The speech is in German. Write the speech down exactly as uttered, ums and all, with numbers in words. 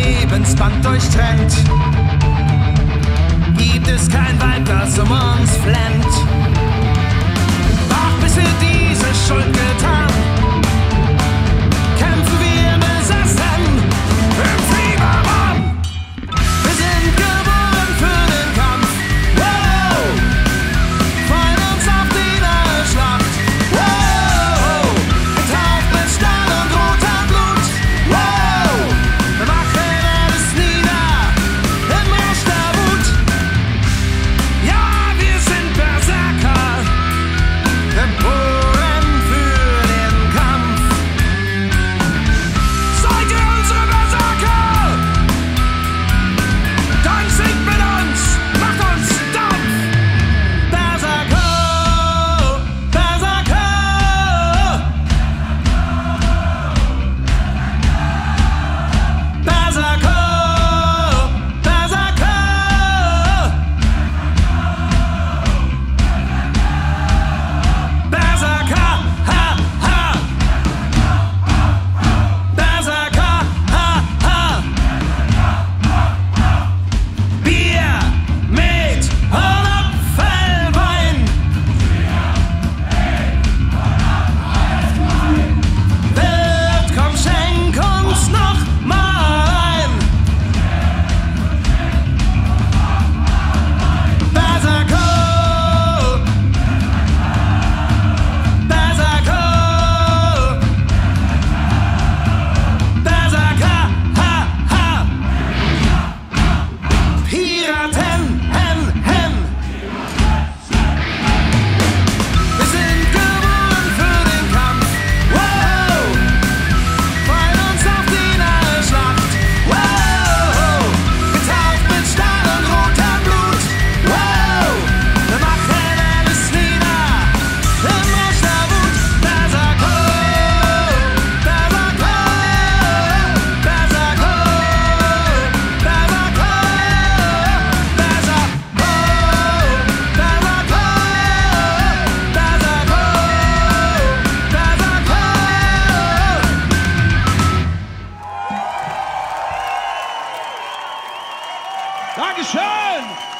Lebensband durchtrennt, gibt es kein Weib, das um uns flennt. Doch bis wir diese Schuld getan, kämpfen wir besessen im Fiebermann. Wir sind geboren für den Kampf, wow, freuen uns auf die neue Schlacht, wow, getauft mit Stern und rotem Blut, wow, wir machen alles nieder im Rausch der Wut. Ja, wir sind Berserker, geboren für den Kampf. Seid ihr unsere Berserker? Dann singt mit uns, macht uns Dampf! Berserker, Berserker, Berserker, Berserker, Berserker, ha, ha, Berserker, ha, ha. Bier mit Apfelwein. Wirt, komm, schenk uns noch mal ein. Berserker, Berserker, Berserker, ha, ha. Piraten, hen, hen. Wir sind geboren für den Kampf, wow, freuen uns auf die neue Schlacht, wow, getauft mit Stahl und rotem Blut, wow, wir machen alles nieder im Rausch der Wut. Berserker, Berserker, Berserker, Berserker, Berserker, Berserker, Berserker. Dankeschön!